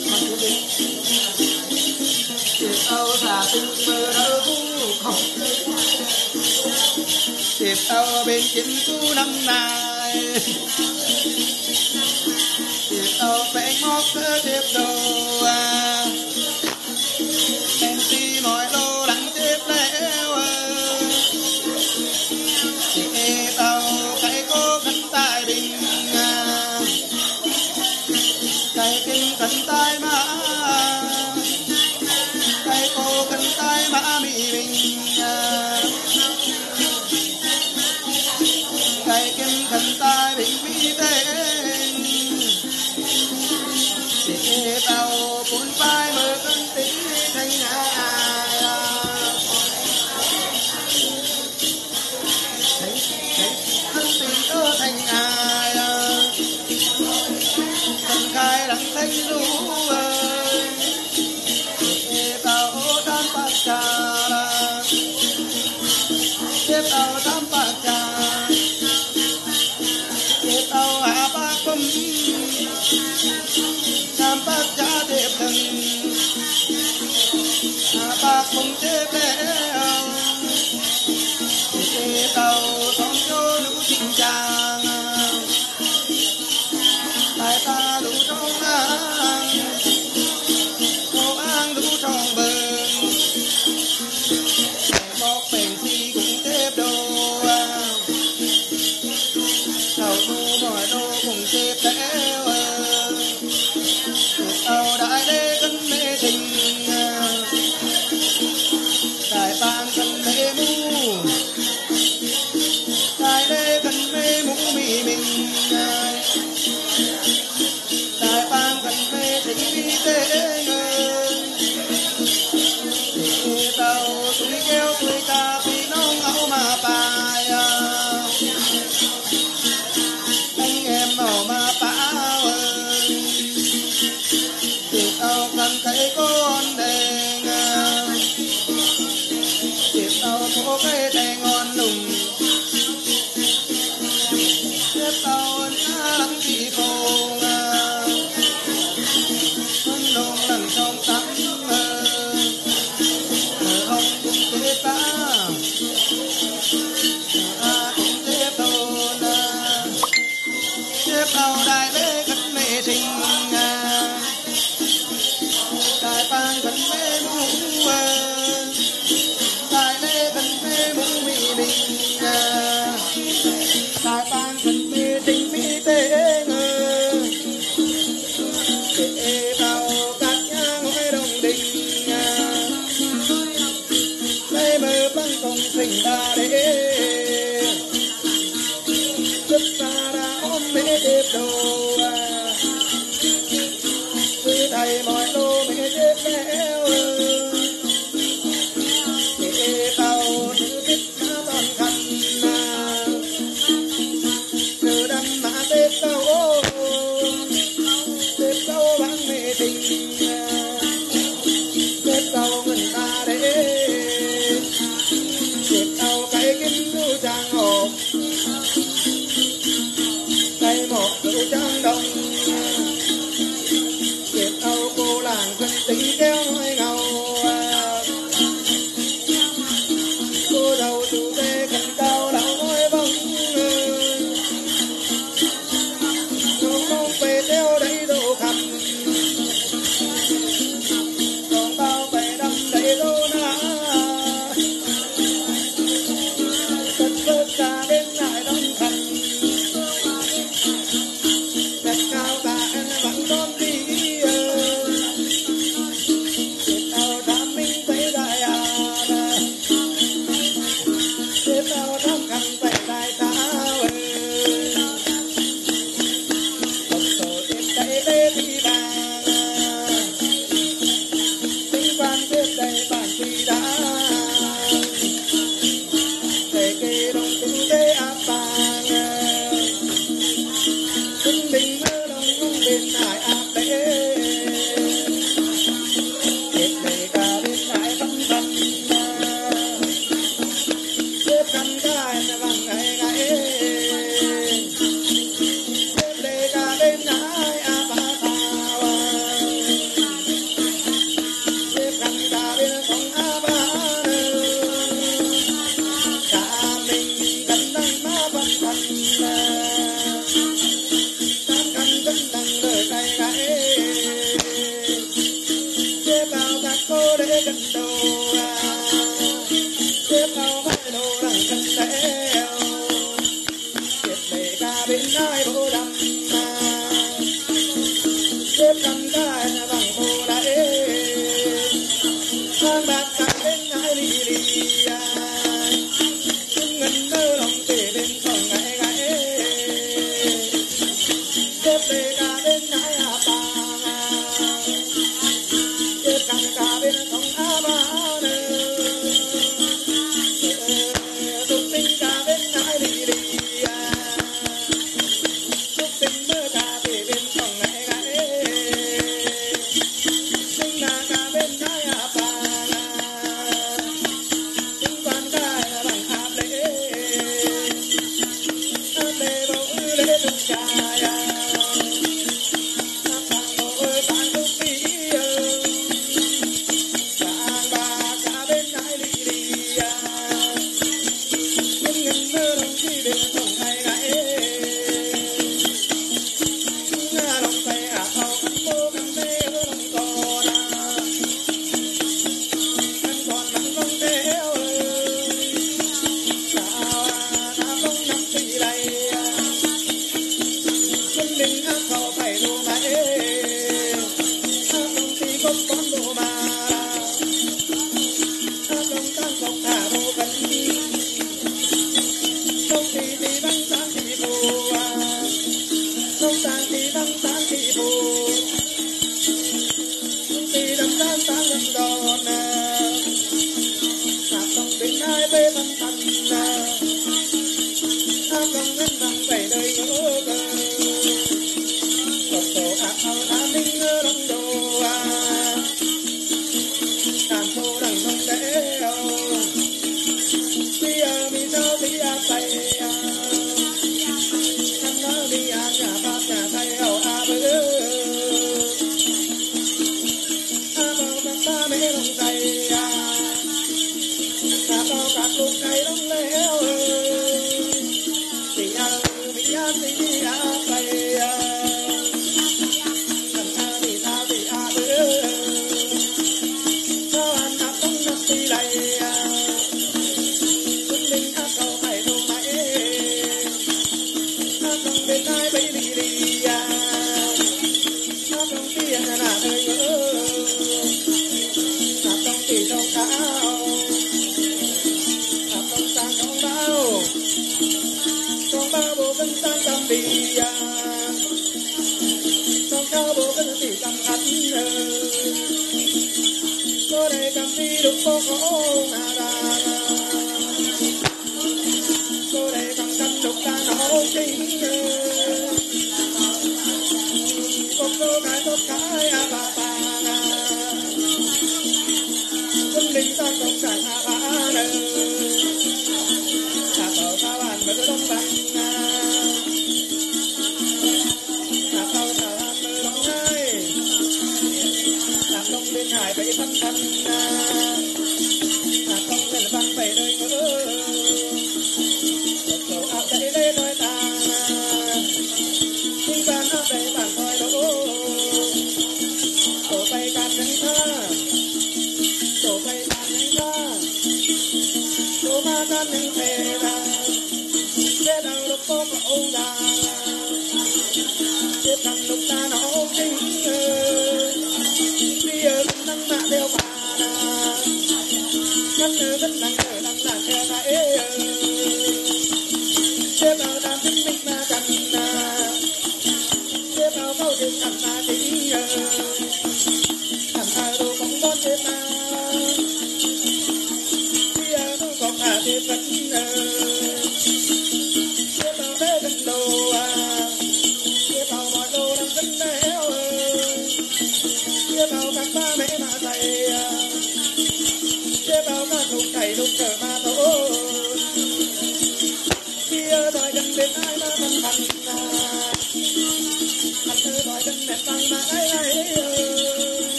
tàu giả từng mơ đâu không tiếp tàu bên chiến khu năm nay tiếp tàu phải ngót tiếp đầu em si mọi lô đắng tiếp lẽo tàu cái cố khăn tại bình cái kinh khăn tai mã cái cô khăn tai mã mỹ bình cái kinh khăn tai bình mỹ tên tàu cuốn vai mơ cân tí thành thành ai thành khai đắng thanh du tàu tam bạc trà tiếp tàu tam bạc trà tiếp tàu hạ bạc bấm tam bạc trà tiếp thân hạ bạc bấm tiếp lẽo tàu thong cho nữ tình chàng tại ta đủ trong ang đủ trong bờ bọc bền si cũng tiếp đồ tàu tu mỏi đô cùng tiếp lẽo tàu đại đế cân mê tình đại ban cân mê mu đại đế cân mê mu mì mình đại ban cân mê tình vi tế tàu túi kêu túi ca vì nông áo mà bài anh em nào mà bao thì tao cần thấy con đèn thì tao có cái đèn ngon lùng tiếp tao lắng thị phùng con đông lần trong tắm không cũng tiếp ta cũng tiếp đồn tiếp tao đại bế cất mê tình đại bang cất mê mũ đại lê cất mê mũ mỹ đình đại bang cất mê tình mỹ tế để tao cắt nhang ngôi đồng đình đây mơ băng công sinh đa đế rất xa đã ôm mê tiếp đồ cứ thầy mọi lô mê tiếp lẽo để tao nữ thích má toàn khăn cứ đâm má tiếp tao bán mê tình tiếp tao người ta đế tiếp tao cái kim lưu trang hồ cây một lưu trang đông tiếp tao cô làng dân tính kéo nói ngầu cô đầu tụ bê khăn cao đau nói bông không mong về theo đấy đồ khăn còn bao về đâm đầy lô na tất bớt ra bên lại đông khăn đất cao cả em vẫn đón đi xếp cầm cái bằng cô lại sang bạc cả bên hai lì lì ngân nơ lòng tể bên phòng gãi gãi xếp về cả bên hai bà xếp cầm cả bên phòng bà tục tình cả bên hai lì lì tục tình mơ cả về bên phòng gãi gãi tình là cả bên hai bà tình quan cái bằng áp lễ bầu lễ tung trà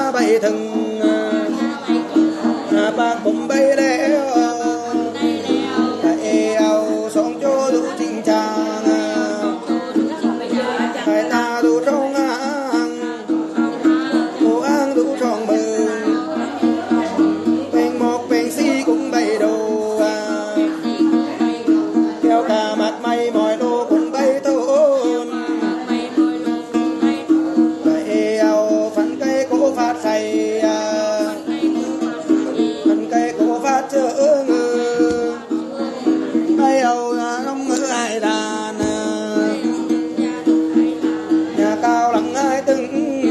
bay thừng bạc bụng bay leo tại ao sóng cho đủ tình chàng tại ta đủ trong ăn cô ăn đủ tròn bờ bên một bên si cũng bay đồ theo cả mặt mây mọi đồ cũng bay tôn tại ao phấn cây cố phát say chớ ngư ai âu nông ngữ ai đàn nhà cao lặng ai từng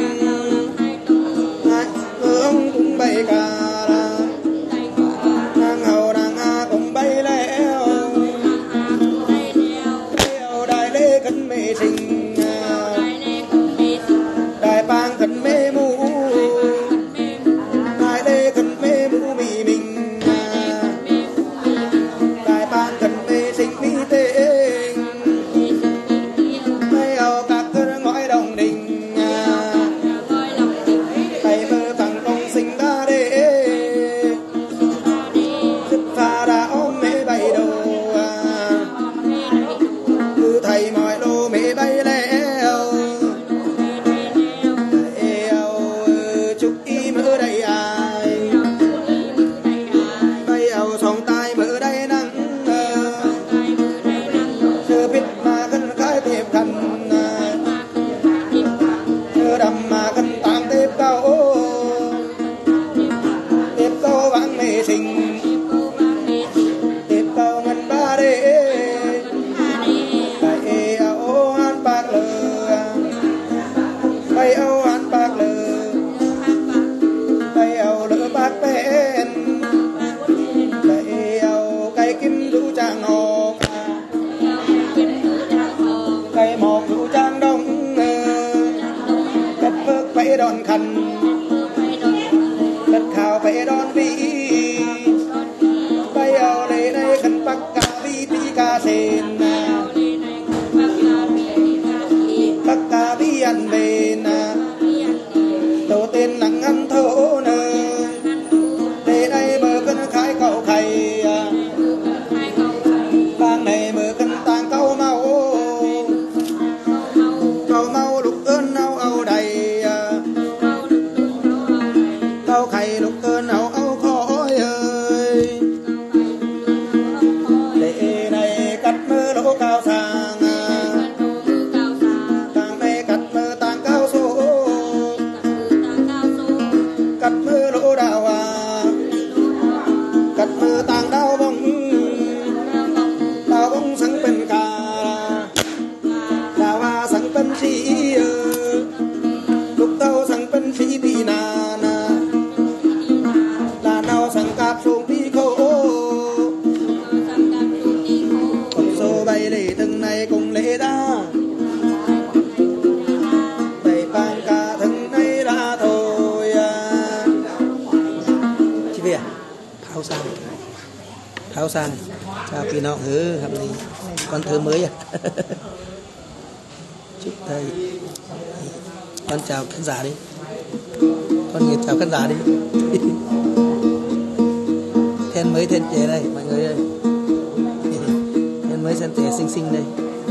ai hướng cũng bay cả nàng hầu nàng cũng bay leo đại lễ cân mê sinh đại bang cân mê mũ đại lễ cân mê mũ mì mình thầy mọi lô mẹ bay leo chúc y mơ đây ai bay ảo sòng tai mơ đây nắng chưa biết mà cân khai tiếp khăn chưa đầm mà cân tạm tiếp câu vắng mê sinh tiếp câu ngân ba đê bay âu ăn bạc lờ bay âu lỡ bạc bên bay âu cây kim rú trang ngọc cây mọc rú trang đông cất phước bay đòn khăn cất khảo bay đòn vị bay âu lấy đây khăn bạc cà vi pi cà sen bạc cà vi ăn về tổ tiên nắng ăn thổ nơ để đây bờ cân khai cậu thầy bang này bờ cân tàng câu mau lục cơn âu âu đầy câu thầy lục cơn âu âu khói ơi để này cắt mơ lỗ cao sang tàng này cắt mơ tàng cao số cắt mơ lỗ đào cắt mơ tàng đào bông sáng bên cả đào sáng bên sĩ lúc tao sáng bên sĩ bị nà là nào sáng cạp xuống đi khổ con số bay để từng này cùng lễ đa đầy bàn cả từng này đã thôi chị về tháo sang chàoพี่น้องครับนี่con thơ mới chúc thầy con chào khán giả đi con nhiệt chào khán giả đi then mới then trẻ đây mọi người ơi then mới then trẻ xinh xinh đây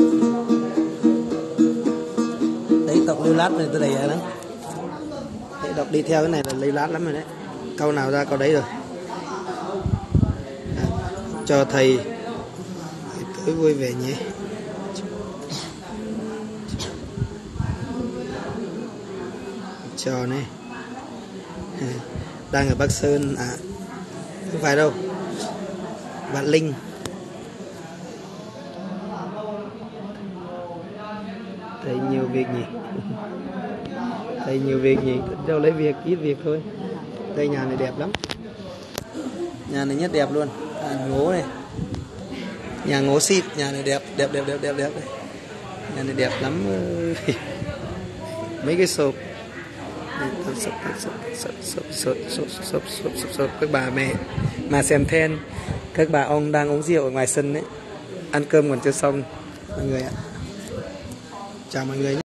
đấy tộc lưu lát này tôi đầy lắm đấy, đọc đi theo cái này là lưu lát lắm rồi đấy câu nào ra câu đấy rồi cho thầy tối vui vẻ nhé cho này đang ở Bắc Sơn không phải đâu Vạn Linh thấy nhiều việc nhỉ thấy nhiều việc nhỉ đâu lấy việc ít việc thôi đây nhà này đẹp lắm nhà này nhất đẹp luôn ngố này nhà ngố xịn nhà này đẹp nhà này đẹp lắm mấy cái sộp các bà mẹ mà xem then các bà ông đang uống rượu ở ngoài sân đấy ăn cơm còn chưa xong mọi người ạ chào mọi người nhé.